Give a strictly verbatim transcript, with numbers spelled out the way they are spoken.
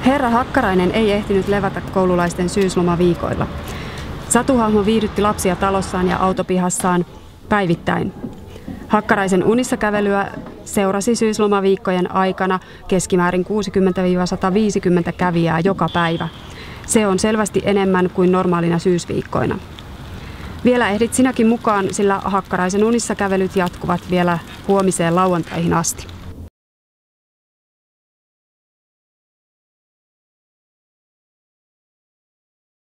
Herra Hakkarainen ei ehtinyt levätä koululaisten syyslomaviikoilla. Satuhahmo viihdytti lapsia talossaan ja autopihassaan päivittäin. Hakkaraisen unissa kävelyä seurasi syyslomaviikkojen aikana keskimäärin kuusikymmentä sata viisikymmentä kävijää joka päivä. Se on selvästi enemmän kuin normaalina syysviikkoina. Vielä ehdit sinäkin mukaan, sillä Hakkaraisen unissa kävelyt jatkuvat vielä huomiseen lauantaihin asti.